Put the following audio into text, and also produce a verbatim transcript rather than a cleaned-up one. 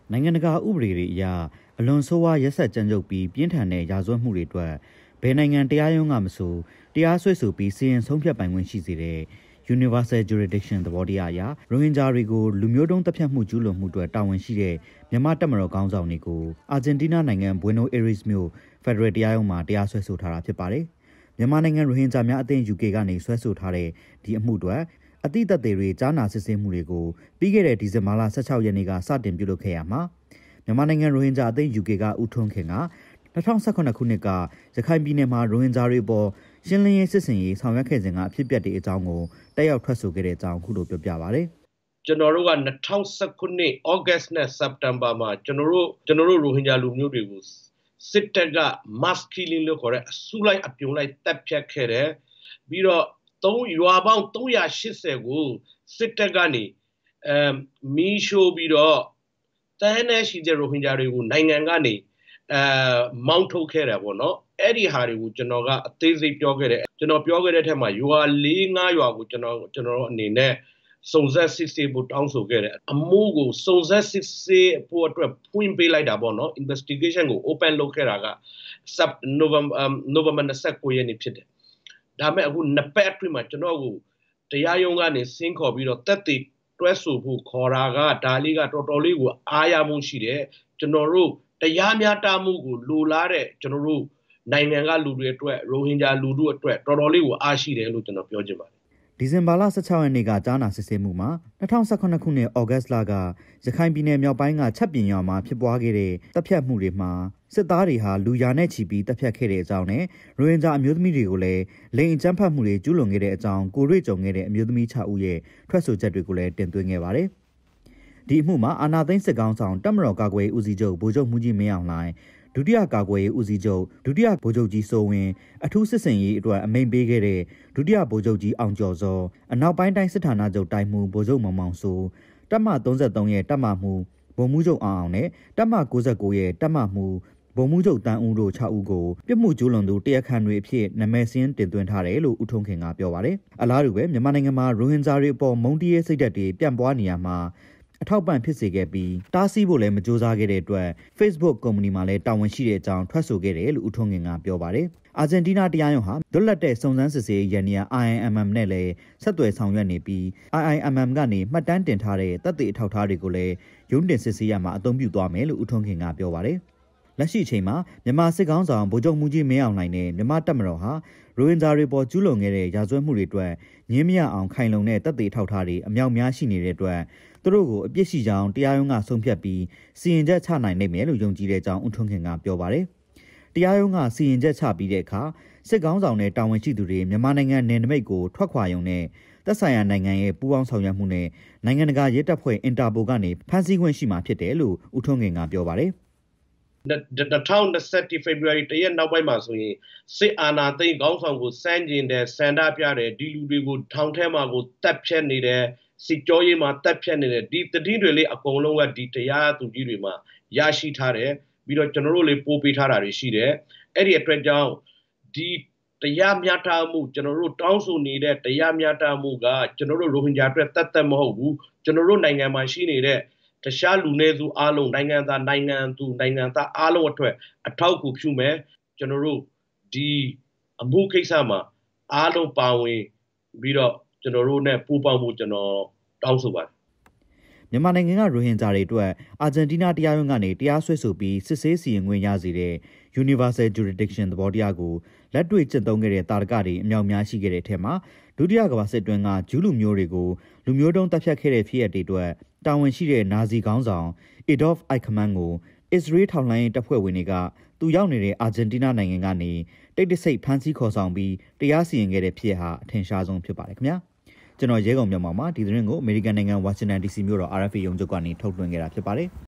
နိုင်ငံတကာဥပဒေတွေအရအလွန်ဆိုးဝါးရက်စက်ကြမ်းကြုတ်ပြီးပြင်းထန်တဲ့ရာဇဝတ်မှုတွေအတွက်ဘယ်နိုင်ငံတရားရုံးကမဆိုတရားစွဲဆိုပြီးစီရင်ဆုံးဖြတ်ပိုင်ခွင့်ရှိစေတဲ့ Universal Jurisdiction သဘောတရားအရရိုဟင်ဂျာတွေကိုလူမျိုးတုံးတပ်ဖြတ်မှုကျူးလွန်မှုတွေတာဝန်ရှိတဲ့မြန်မာတပ်မတော်ခေါင်းဆောင်တွေကိုအာဂျင်တီးနားနိုင်ငံဘွေနိုအေရစ်မြို့ဖက်ဒရယ်တရားရုံးမှာတရားစွဲဆိုထားတာဖြစ်ပါတယ်။မြန်မာနိုင်ငံရိုဟင်ဂျာများအသင်း ယူကေ ကနေဆွဲဆိုထားတဲ့ဒီအမှုတွေအတိတ်သက်သေတွေကြားနာစစ်ဆေးမှုတွေကိုပြီးခဲ့တဲ့ဒီဇင်ဘာလ十၆ရက်နေ့ကစတင်ပြုလုပ်ခဲ့ရမှာမြန်မာနိုင်ငံရိုဟင်ဂျာအသင်း ယူကေ ကဦးထွန်းခင်က၂၀၁၇ခုနှစ်ကရခိုင်ပြည်နယ်မှာရိုဟင်ဂျာတွေပေါ်ရှင်းလင်းရေးစစ်ဆင်ရေးဆောင်ရွက်ခဲ့စဉ်ကအဖြစ်အပျက်တွေအကြောင်းကိုတက်ရောက်ထွက်ဆိုခဲ့တဲ့အကြောင်းခုလိုပြောပြပါရစေ။ကျွန်တော်တို့က၂၀၁၇ August နဲ့ September မှာကျွန်တော်တို့ကျွန်တော်တို့ရိုဟင်ဂျာလူမျိုးတွေကိုစစ်တပ်က mass killing လို့ခေါ်တဲ့အစုလိုက်အပြုံလိုက်တပ်ဖြတ်ခဲ့တယ်ပြီးတော့သုံးရွာပေါင်း၃၈၀ကိုစစ်တပ်ကနေအဲမီးရှို့ပြီးတော့တန်းနဲ့ရှိတဲ့ရိုဟင်ဂျာတွေကိုနိုင်ငံကနေအဲမောင်းထုတ်ခဲ့တယ်ပေါ့နော်အဲ့ဒီဟာတွေကိုကျွန်တော်ကအသေးစိတ်ပြောခဲ့တယ်ကျွန်တော်ပြောခဲ့တဲ့ထက်မှာရွာ၄၅ရွာကိုကျွန်တော်ကျွန်တော်အနေနဲ့စုံစမ်းစစ်ဆေးဖို့တောင်းဆိုခဲ့တယ်အမှုကိုစုံစမ်းစစ်ဆေးဖို့အတွက်ဖွင့်ပေးလိုက်တာပေါ့နော် investigation ကို open လုပ်ခဲ့တာက November November ၂၉ရက်နေ့ဖြစ်တယ်ဒါပေမဲ့အခုနှစ်ပတ်အတွင်းမှာကျွန်တော်ကိုတရားရုံးကနေဆင်းခေါ်ပြီးတော့တက်တည်တွဲဆိုဖို့ခေါ်တာကဒါလေးကတော်တော်လေးကိုအားရမှုရှိတယ်ကျွန်တော်တို့တရားမျှတမှုကိုလိုလားတဲ့ကျွန်တော်တို့နိုင်ငံကလူတွေအတွက်ရိုဟင်ဂျာလူတို့အတွက်တော်တော်လေးကိုအားရှိတယ်လို့ကျွန်တော်ပြောချင်ပါတယ်ဒီဇင်ဘာလ十၆ရက်နေ့ကကြားနာစစ်ဆေးမှုမှာ၂၀၁၇ခုနှစ်ဩဂတ်လကရခိုင်ပြည်နယ်မြောက်ပိုင်းကချက်ပြင်ရွာမှာဖြစ်ပွားခဲ့တဲ့တပ်ဖြတ်မှုတွေမှာစစ်သားတွေဟာလူရာနဲ့ချီပြီးတပ်ဖြတ်ခဲ့တဲ့အကြောင်းနဲ့ရိုဟင်ဂျာအမျိုးသမီးတွေကိုလည်းလိင်အကြမ်းဖက်မှုတွေကျူးလွန်ခဲ့တဲ့အကြောင်းကိုရွေ့ကြုံခဲ့တဲ့အမျိုးသမီး၆ဦးရဲ့ထွက်ဆိုချက်တွေကိုလည်းတင်သွင်းခဲ့ပါတယ်။ဒီအမှုမှာအာဏာသိမ်းစစ်ကောင်ဆောင်တပ်မတော်ကာကွယ်ရေးဦးစီးချုပ်ဗိုလ်ချုပ်မှုကြီးမင်းအောင်လှိုင်ဒုတိယကာကွယ်ရေးဦးစီးချုပ်ဒုတိယဗိုလ်ချုပ်ကြီးစိုးဝင်းအထူးစစ်စင်ရေးအတွက်အမိန့်ပေးခဲ့တဲ့ဒုတိယဗိုလ်ချုပ်ကြီးအောင်ကျော်စောအနောက်ပိုင်းတိုင်းစစ်ဌာနချုပ်တိုင်းမှုဗိုလ်ချုပ်မောင်မောင်စိုးတပ်မ၃၃ရဲ့တပ်မမှုဗိုလ်မှူးချုပ်အောင်အောင်နဲ့တပ်မ၉၉ရဲ့တပ်မမှုဗိုလ်မှူးချုပ်တန်းဦးတို့၆ဦးကိုပြစ်မှုကျူးလွန်သူတရားခံတွေအဖြစ်နာမည်စာရင်းတင်သွင်းထားတယ်လို့ဦးထုံးခင်ကပြောပါတယ်။အလားတူပဲမြန်မာနိုင်ငံမှာရိုဟင်ဂျာတွေအပေါ်မုန်းတီးရေးစိတ်ဓာတ်တွေပြန့်ပွားနေရမှာအထောက်ပံ့ဖြစ်စေခဲ့ပြီးတားဆီးဖို့လည်းမကြိုးစားခဲ့တဲ့အတွက် Facebook ကုမ္ပဏီမှာလည်းတာဝန်ရှိတဲ့အကြောင်းထွက်ဆိုခဲ့တယ်လို့ဦးထွန်းခင်ကပြောပါတယ်။အာဂျင်တီးနားတရားရုံးဟာလွတ်လပ်တဲ့စုံစမ်းစစ်ဆေးရေးရန်နီယာ I I M M နဲ့လည်းဆက်သွယ်ဆောင်ရွက်နေပြီး I I M M ကနေမှတ်တမ်းတင်ထားတဲ့သက်သေအထောက်အထားတွေကိုလည်းရုံးတင်စစ်ဆေးရမှာအသုံးပြုသွားမယ်လို့ဦးထွန်းခင်ကပြောပါတယ်။လက်ရှိအချိန်မှာမြန်မာစစ်ကောင်ဆောင်ဗိုလ်ချုပ်မှုကြီးမင်းအောင်လှိုင်နဲ့မြန်မာတပ်မတော်ဟာရိုဟင်ဂျာတွေပေါ်ကျူးလွန်ခဲ့တဲ့ရာဇဝတ်မှုတွေအတွက်ငြင်းမရအောင်ခိုင်လုံတဲ့တပ်တွေထောက်ထားတွေအမြောက်များရှိနေတဲ့အတွက်သူတို့ကိုအပြစ်ရှိကြောင်းတရားရုံးကဆုံးဖြတ်ပြီးစီရင်ချက်ချနိုင်နိုင်မယ်လို့ယုံကြည်တဲ့အကြောင်းဦးထွန်းခင်ကပြောပါတယ်။တရားရုံးကစီရင်ချက်ချပြီးတဲ့အခါစစ်ကောင်ဆောင်နဲ့တာဝန်ရှိသူတွေမြန်မာနိုင်ငံနယ်နိမိတ်ကိုထွက်ခွာရုံနဲ့သက်ဆိုင်ရာနိုင်ငံရဲ့ပူးပေါင်းဆောင်ရွက်မှုနဲ့နိုင်ငံတကာရဲတပ်ဖွဲ့အင်တာပိုကနေဖမ်းဆီးခွင့်ရှိမှာဖြစ်တယ်လို့ဦးထွန်းခင်ကပြောပါတယ်။၂၀၂၁ February တရက်နောက်ပိုင်းမှာဆိုရင်စစ်အာဏာသိမ်းခေါင်းဆောင်ကိုစန့်ကျင်တယ်ဆန္ဒပြတယ်ဒီလူတွေကိုထောင်ထဲမှာကိုတပ်ဖြတ်နေတယ်စစ်ကြောရေးမှာတပ်ဖြတ်နေတယ်ဒီတတိတွေလေးအကုန်လုံးကဒီတရားသူကြီးတွေမှာရရှိထားတယ်ပြီးတော့ကျွန်တော်တို့လေးပို့ပေးထားတာတွေရှိတယ်အဲ့ဒီအတွက်ကြောင့်ဒီတရားမျှတမှုကျွန်တော်တို့တောင်းဆိုနေတဲ့တရားမျှတမှုကကျွန်တော်တို့ရိုဟင်ဂျာအတွက်တတ်တတ်မဟုတ်ဘူးကျွန်တော်တို့နိုင်ငံမှာရှိနေတဲ့တခြားလူနည်းစုအားလုံးနိုင်ငံသားနိုင်ငံသူနိုင်ငံသားအားလုံးအတွက်အထောက်အကူပြုမယ်ကျွန်တော်တို့ဒီအမှုကိစ္စမှာအားလုံးပါဝင်ပြီးတော့ကျွန်တော်တို့ ਨੇ ပူးပေါင်းဖို့ကျွန်တော်တောင်းဆိုပါတယ်မြန်မာနိုင်ငံကရိုဟင်ဂျာတွေအတွက်အာဂျင်တီးနားတရားရုံးကနေတရားစွဲဆိုပြီးစစ်ဆေးစီရင်ခွင့်ရစေတဲ့ Universal Jurisdiction သဘောတရားကိုလက်တွေ့ကျင့်သုံးခဲ့တဲ့တာရကတွေအမြောက်များရှိခဲ့တဲ့အထက်မှာဒုတိယကမ္ဘာစစ်တွင်းကဂျူးလူမျိုးတွေကိုလူမျိုးတုံးတပ်ဖြတ်ခဲ့တဲ့ဖြစ်ရပ်တွေအတွက်တာဝန်ရှိတဲ့နာဇီခေါင်းဆောင် Adolf Eichmann ကိုအစ္စရေးထောက်လှမ်းရေးတပ်ဖွဲ့ဝင်တွေကသူရောက်နေတဲ့အာဂျင်တီးနားနိုင်ငံကနေတိတ်တဆိတ်ဖမ်းဆီးခေါ်ဆောင်ပြီးတရားစီရင်ခဲ့တဲ့ဖြစ်ရပ်ဟာအထင်ရှားဆုံးဖြစ်ပါတယ်ခင်ဗျာကျွန်တော်ရဲကောင်မြန်မာမှာဒီသတင်းကိုအမေရိကန်နိုင်ငံဝါရှင်တန် ဒီစီမြို့တော် R F A ရုံးချုပ်ကနေထုတ်လွှင့်ခဲ့တာဖြစ်ပါတယ်